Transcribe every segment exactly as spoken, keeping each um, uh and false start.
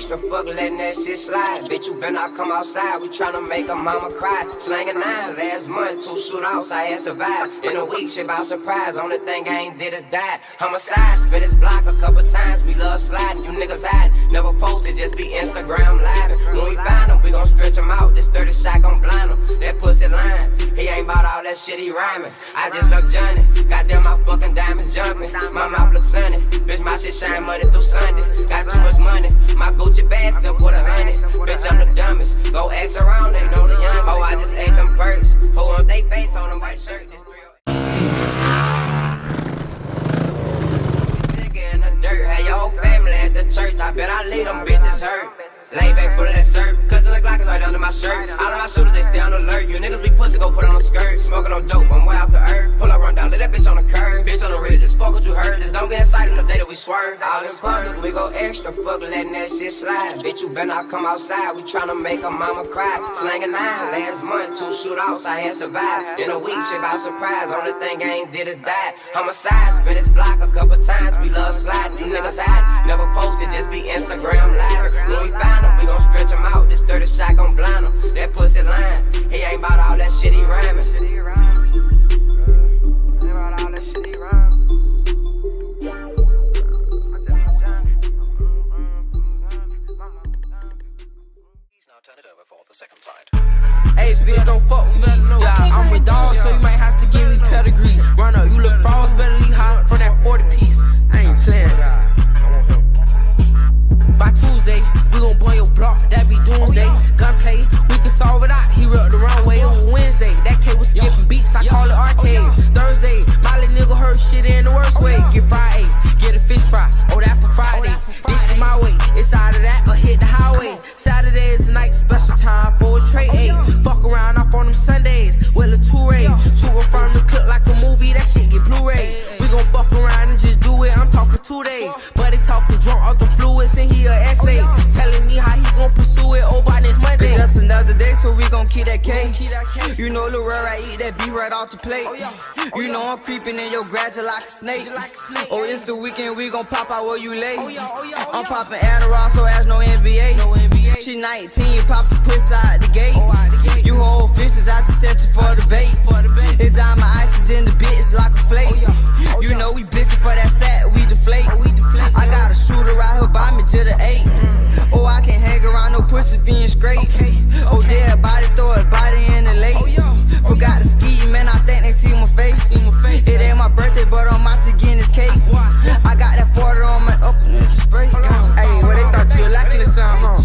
extra, fuck letting that shit slide. Bitch, you better not come outside, we tryna make a mama cry. Slanging nine last month, two shootouts, I had survived. In a week, shit by surprise, only thing I ain't did is die. Homicide, spin his block a couple times, we love sliding. You niggas hide, never posted, just be Instagram live. When we find him, we gon' stretch him out, this thirty shot gon' blind him. That pussy line, he ain't bout all that shit, he rhyming. I just love Johnny, goddamn my fucking diamonds jumping. My mouth look sunny, bitch my shit shine Monday through Sunday. Got too much money, my Gucci bag still put a hundred. Bitch I'm the dumbest, go ask around, they know the young. Oh I just ate them perks, who on they face on them white shirt. This three nigga in the dirt, had your whole family at the church. I bet I leave them bitches hurt. Lay back full of that syrup, cause the Glock is right under my shirt. All of my shooters, they stay on alert. You niggas be pussy, go put on a skirt. Smoking on dope, I'm way off the earth. Pull up, run down, let that bitch on the curb. Bitch on the ridge, just fuck what you heard. Just don't be inside on the day that we swerve. All in public, we go extra, fuck letting that shit slide. Bitch, you better not come outside, we tryna make a mama cry. Slanging nine last month, two shootouts, I had survived. In a week, shit by surprise, only thing I ain't did is die. Homicide, spin his block a couple times, we love sliding. You niggas hide, never posted, just be Instagram live. When we find him, we gon' stretch him out, this thirty shot gon' blind him. That pussy line, he ain't bout all that shit, he rhyming. Turn it over for the second side. Hey, bitch, don't fuck with me. Yeah, I'm a dog, so you might have to give me pedigree. Run up, you look frost, better leave hot from that forty piece. I ain't playing. I want him. By Tuesday, we gon' blow your block, that be doomsday. Gunplay, we can solve it out. He rubbed the wrong way. It was Wednesday, that kid was skipping beats. I call it arcade. Thursday, my little nigga hurt shit in the worst way. Get Friday, get a fish fry. Oh, that for Friday. This is my way. It's out of that or hit the highway. Saturday is night, special time for a trade. Ayy, fuck around off on them Sundays with a two-ray. Shooting from the clip like a movie, that shit get Blu-ray. We gon' fuck around and just do it. I'm talking two days, but they talking drunk off the fluids and he a essay. Telling me how he gon' pursue it, oh, by next Monday. It's just another day, so we gon' keep that K. You know the world, I eat that beef right off the plate. You know I'm creeping in your grass like a snake. Oh, it's the weekend, we gon' pop out where you lay. I'm popping Adderall, so ask no N B A. She nineteen, pop the pussy out the gate. You hold fishes out to set you for the bait. It's down my ice, then the bitch like a flake. You know we blitzing for that sack, we deflate. I got a shooter right here by me to the eight. Oh, I can't hang around no pussy being straight. Oh, dead body, throw a body in the lake. Forgot to ski, man, I think they see my face. It ain't my birthday, but I'm out to get this cake. I got that forty on my up and it's spray. Hey, well, they thought you were liking the sound, huh?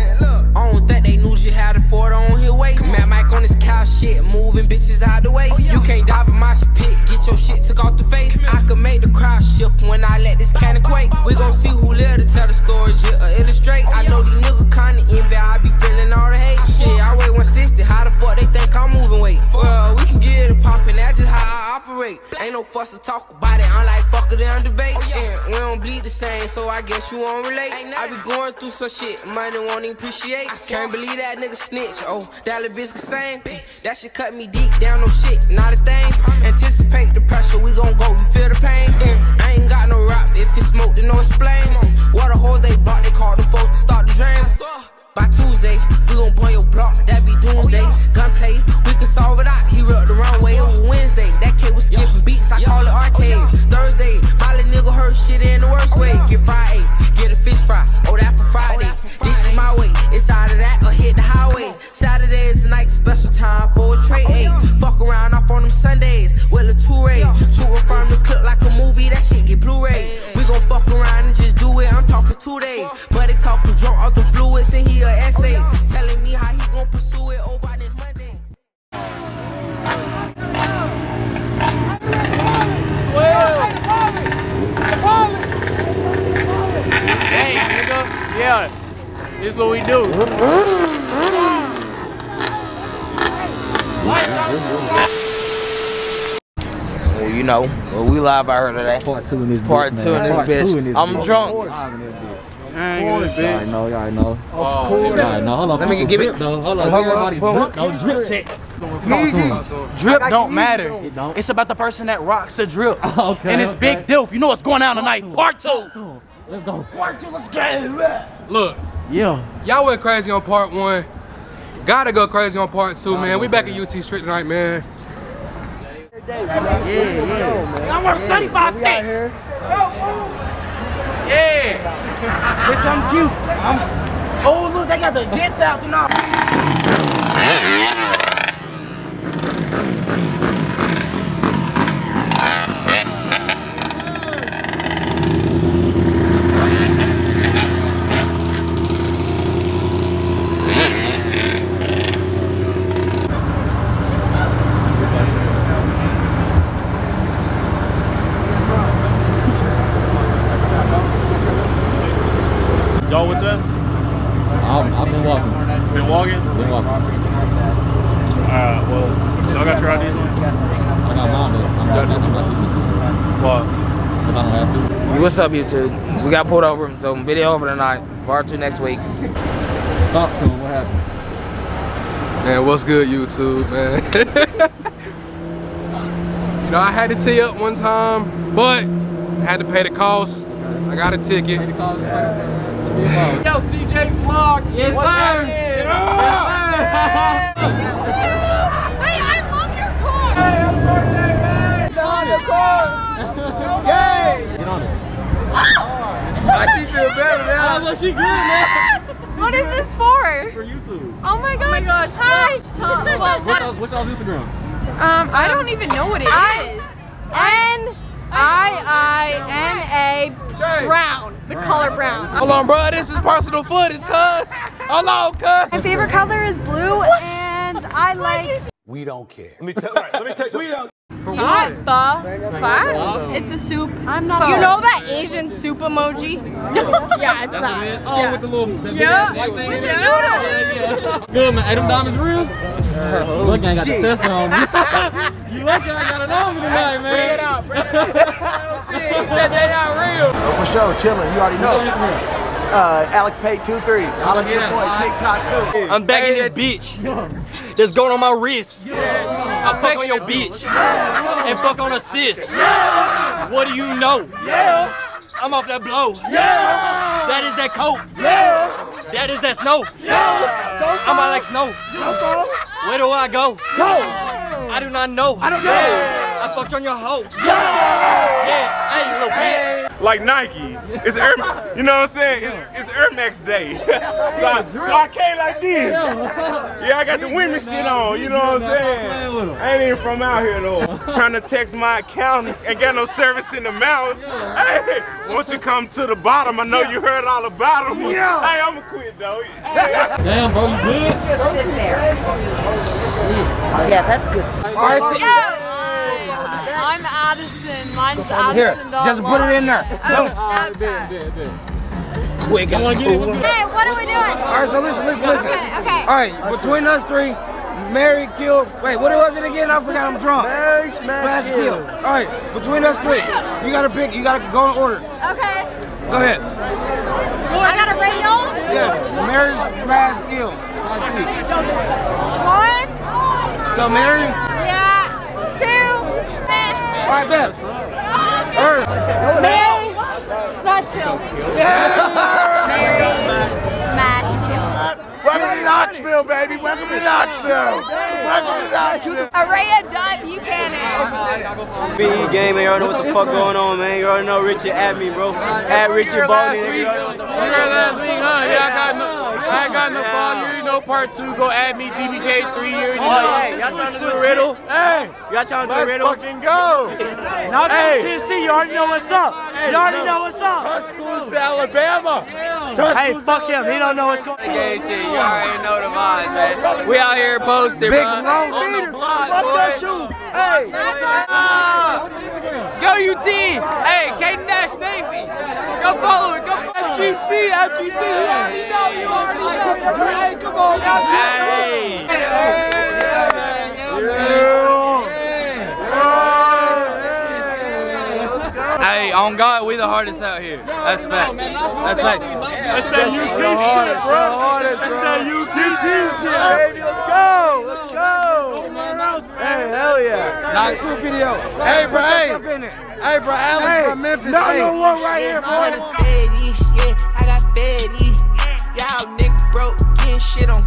I don't think they knew she had a forty on his waist. Mad Mike on this cow shit, moving bitches out the way. You can't dive in my pit, get your shit took off the face. I can make the crowd shift when I let this cannon quake. We gon' see who live to tell the story, just uh, illustrate. I know these niggas kinda envy, I be feeling all the hate. Shit, I weigh one sixty, how the fuck they think I'm moving weight? Well, we can get it poppin', that's just how I operate. Ain't no fuss to talk about it, I'm like fuck it on debate. Yeah, we don't bleed the same, so I guess you won't relate. I be going through some shit, money won't even appreciate. Can't believe that nigga snitch, oh, that little bitch the same. That shit cut me deep down, no shit, not a thing. Anticipate the pressure, we gon' go, you feel the pain? Yeah, I ain't got no rap, if it's smoke, then no explain. What a hoes they bought, they called the folks to start the drains. By Tuesday, we gon' blow your block, that be doomsday. Gunplay, we can solve it out, he rubbed the wrong way. It was Wednesday, that kid was skipping beats, I call it arcade. Thursday, my little nigga hurt shit in the worst way. Get Friday, get a fish fry, oh that for Friday. This is my way, it's out of that or hit the highway. Saturday is night, special time for a trade. Ayy, fuck around off on them Sundays with a two-ray. Shooting from the clip like a movie, that shit get Blu-ray. We gon' fuck around and just do it, I'm talking two days. But they talking drunk off the fluids and he a essay. Telling me how he gon' pursue it, oh by next Monday. Hey, nigga, yeah, this is what we do. Well, you know, well, we live out here today. Part two in this Part bitch, two in man. this Part bitch. two in this I'm bitch. drunk. I ain't gonna Y'all know, y'all know. Of course. Y'all know. Hold on. Let me give it. Though. Hold on. Hold on, Everybody hold on. drip. No drip check. Talk to him. Drip don't matter. It don't. It's about the person that rocks the drip. Okay. And it's okay. Big Dilf. You know what's going on tonight. Part two. Let's go. Part two. Let's get it. Look, Yeah. Y'all went crazy on part one. Gotta go crazy on part two, man. We back at U T Street tonight, man. Yeah, yeah. I'm worth thirty-five We out here. Yeah. Bitch, I'm cute. I'm. Oh, look, they got the jets out tonight. Y'all with them? I'm, I've been walking. Been walking? Been walking. Alright, well, y'all got your I Ds on? I got mine, but I'm not, I'm not giving it to you. What? Because I don't have to. What's up, YouTube? We got pulled over, so video over tonight. Part two next week. Talk to him, what happened? Man, what's good, YouTube, man? You know, I had to tee up one time, but I had to pay the cost. I got a ticket. Yo, C J's vlog. Yes, What's sir. happening? Yeah. Hey, I love your car! Hey, happy birthday, man. It's on your car! Yay. Get on it. Oh, she feel better now. Look, she good now. What is this for? For YouTube. Oh my god. Oh my gosh. Hi. Tom. What's y'all- What's y'all's Instagram? Um, I don't even know what it is. N I I N A brown. The color brown. Hold on, bro. This is personal footage, cuz. Hold on, cuz. My favorite color is blue, and I like. We don't care. Let me tell. Right, let me tell you. We don't. Not the fuck? It's a soup. I'm not. You know that Asian soup emoji? Yeah, it's that. Oh, yeah. with the little the Yeah. white thing in it? Yeah. Yeah, yeah. Good, man. Hey, them diamonds real? Look, I ain't got the test on me. You lucky I got it on me tonight, man. Bring it out, bring it out. He said they not real. Oh, for sure, chilling. You already know. Uh, Alex Pate two three. Alex your boy, TikTok too. I'm back in this bitch. Just going on my wrist. I fuck on your bitch. And fuck on a sis. What do you know? I'm off that blow. That is that coke. That is that snow. I'm like snow. Where do I go? I do not know. I don't know. I fucked on your hoe. Yeah. Hey, little bitch. Like Nike, it's Air, you know what I'm saying? It's, it's Air Max Day. so, I, so I came like this. Yeah, I got the women shit on, you know what I'm saying? I ain't even from out here though. Trying to text my account, ain't got no service in the mouth. Hey, once you come to the bottom, I know you heard all about them. Hey, I'ma quit though. Damn, bro, you good? Just sit there. Yeah, that's good. I'm Addison. Mine's Addison. Here, just put it in there. Quick, I want to get it. Hey, what are we doing? All right, so listen, listen, listen. Okay, okay. All right, between us three, Mary, kill. Wait, what was it again? I forgot. I'm drunk. Mary, smash, kill. All right, between us three, you gotta pick. You gotta go in order. Okay. Go ahead. I got a radio? Yeah, Mary, smash, kill. One. So Mary. Yeah. Two. All right, bet. Earth. Mary. Smash kill. Mary. Smash kill. Welcome to Knoxville, baby. Welcome to Knoxville. Welcome to Knoxville. Araya Dot Buchanan. Big game, man. You already know what the fuck going on, man. You already know Richard at me, bro. At Richard Baldy. You heard last week, huh? Yeah, I got no, I ain't got no fall. You know part two. Go add me D B K three years. You know. Hey, y'all trying to do a riddle? Hey, Y'all trying to do a riddle? let's fucking go. Knoxville, Tennessee. You already know what's up. You already know what's up. Tuscaloosa, Alabama. Hey, fuck him. He don't know what's going on. You already know the vibes, man. We out here posted, Big bro. long On the beater. block, Fuck boy. that shoe. Hey. Ah. Go U T. Hey, Caden Nash Navy. Go follow it. Go F G C. F G C. You already know. You already know. Hey, come on, F G C. Hey. Hey, on God, we the hardest out here. That's fact. That's fact. That's that U T shit, bro. That's that U T shit, baby. Let's go. Let's go. Hey, hell yeah. Knock two video. Hey, bro. Hey, hey, bro. Alex Hey, from Memphis. no, hey. no one right here, boy. I got fatties, yeah, I got fatties. Y'all niggas broke, getting shit on